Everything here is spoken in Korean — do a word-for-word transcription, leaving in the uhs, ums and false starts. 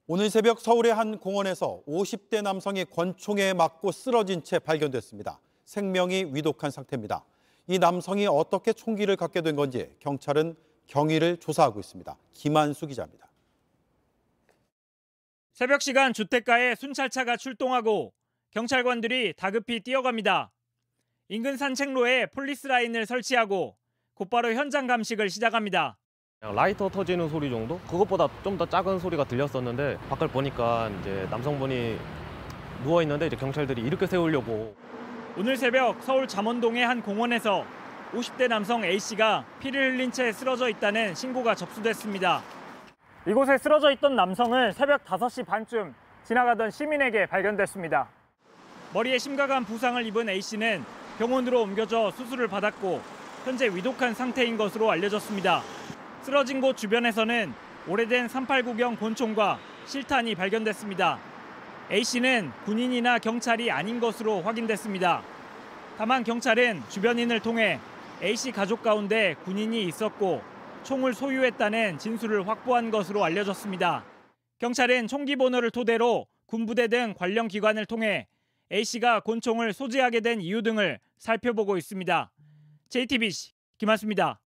오늘 새벽 서울의 한 공원에서 오십 대 남성이 권총에 맞고 쓰러진 채 발견됐습니다. 생명이 위독한 상태입니다. 이 남성이 어떻게 총기를 갖게 된 건지 경찰은 경위를 조사하고 있습니다. 김한수 기자입니다. 새벽 시간 주택가에 순찰차가 출동하고 경찰관들이 다급히 뛰어갑니다. 인근 산책로에 폴리스 라인을 설치하고 곧바로 현장 감식을 시작합니다. 그냥 라이터 터지는 소리 정도? 그것보다 좀 더 작은 소리가 들렸었는데 밖을 보니까 이제 남성분이 누워 있는데 이제 경찰들이 이렇게 세우려고. 오늘 새벽 서울 잠원동의 한 공원에서 오십 대 남성 A씨가 피를 흘린 채 쓰러져 있다는 신고가 접수됐습니다. 이곳에 쓰러져 있던 남성은 새벽 다섯 시 반쯤 지나가던 시민에게 발견됐습니다. 머리에 심각한 부상을 입은 A씨는 병원으로 옮겨져 수술을 받았고 현재 위독한 상태인 것으로 알려졌습니다. 쓰러진 곳 주변에서는 오래된 삼팔구경 권총과 실탄이 발견됐습니다. A씨는 군인이나 경찰이 아닌 것으로 확인됐습니다. 다만 경찰은 주변인을 통해 A씨 가족 가운데 군인이 있었고 총을 소유했다는 진술을 확보한 것으로 알려졌습니다. 경찰은 총기 번호를 토대로 군부대 등 관련 기관을 통해 A씨가 권총을 소지하게 된 이유 등을 살펴보고 있습니다. 제이티비씨 김한수입니다.